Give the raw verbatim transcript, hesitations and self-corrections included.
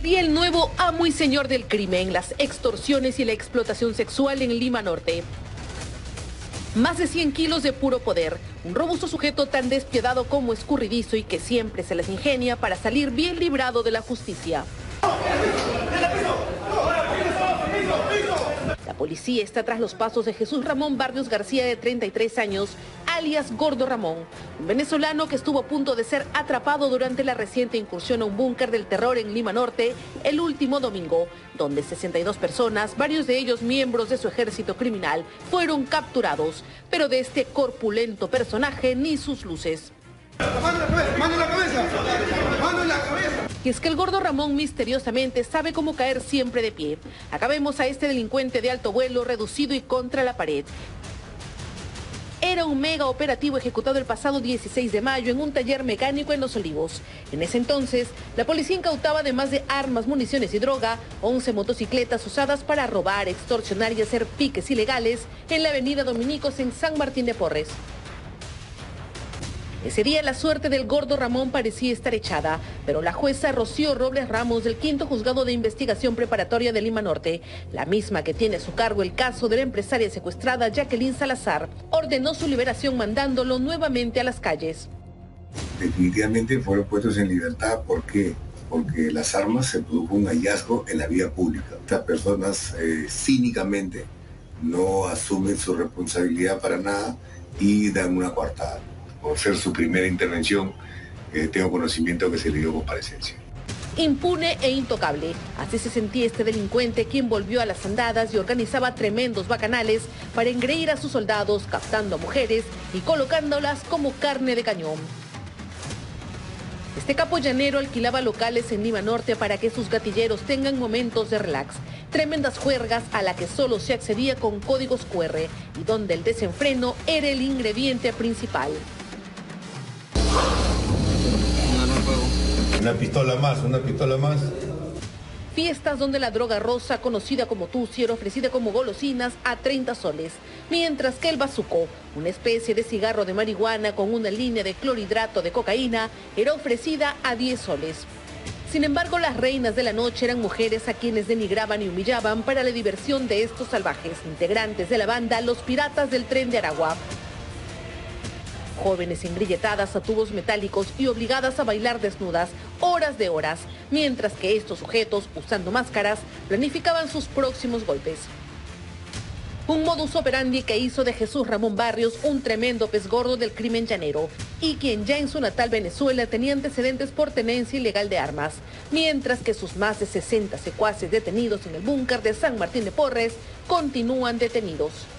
Y el nuevo amo y señor del crimen, las extorsiones y la explotación sexual en Lima Norte. Más de cien kilos de puro poder, un robusto sujeto tan despiadado como escurridizo y que siempre se las ingenia para salir bien librado de la justicia. La policía está tras los pasos de Jesús Ramón Barrios García, de treinta y tres años, alias Gordo Ramón, un venezolano que estuvo a punto de ser atrapado durante la reciente incursión a un búnker del terror en Lima Norte el último domingo, donde sesenta y dos personas, varios de ellos miembros de su ejército criminal, fueron capturados, pero de este corpulento personaje ni sus luces. ¡Mano en la cabeza! ¡Mano en la cabeza! ¡Mano en la cabeza! Y es que el Gordo Ramón misteriosamente sabe cómo caer siempre de pie. Acabemos a este delincuente de alto vuelo, reducido y contra la pared. Era un mega operativo ejecutado el pasado dieciséis de mayo en un taller mecánico en Los Olivos. En ese entonces, la policía incautaba, además de armas, municiones y droga, once motocicletas usadas para robar, extorsionar y hacer piques ilegales en la avenida Dominicos en San Martín de Porres. Ese día la suerte del Gordo Ramón parecía estar echada, pero la jueza Rocío Robles Ramos del quinto Juzgado de Investigación Preparatoria de Lima Norte, la misma que tiene a su cargo el caso de la empresaria secuestrada Jacqueline Salazar, ordenó su liberación mandándolo nuevamente a las calles. Definitivamente fueron puestos en libertad. ¿Por qué? Porque las armas, se produjo un hallazgo en la vía pública. Estas personas eh, cínicamente no asumen su responsabilidad para nada y dan una coartada. Por ser su primera intervención, eh, tengo conocimiento que se le dio comparecencia. Impune e intocable, así se sentía este delincuente, quien volvió a las andadas y organizaba tremendos bacanales para engreír a sus soldados, captando a mujeres y colocándolas como carne de cañón. Este capo llanero alquilaba locales en Lima Norte para que sus gatilleros tengan momentos de relax. Tremendas juergas a la que solo se accedía con códigos cu erre y donde el desenfreno era el ingrediente principal. Una pistola más, una pistola más. Fiestas donde la droga rosa, conocida como tusi, era ofrecida como golosinas a treinta soles, mientras que el bazuco, una especie de cigarro de marihuana con una línea de clorhidrato de cocaína, era ofrecida a diez soles. Sin embargo, las reinas de la noche eran mujeres a quienes denigraban y humillaban para la diversión de estos salvajes, integrantes de la banda Los Piratas del Tren de Aragua. Jóvenes engrilletadas a tubos metálicos y obligadas a bailar desnudas horas de horas, mientras que estos sujetos, usando máscaras, planificaban sus próximos golpes. Un modus operandi que hizo de Jesús Ramón Barrios un tremendo pez gordo del crimen llanero, y quien ya en su natal Venezuela tenía antecedentes por tenencia ilegal de armas, mientras que sus más de sesenta secuaces detenidos en el búnker de San Martín de Porres continúan detenidos.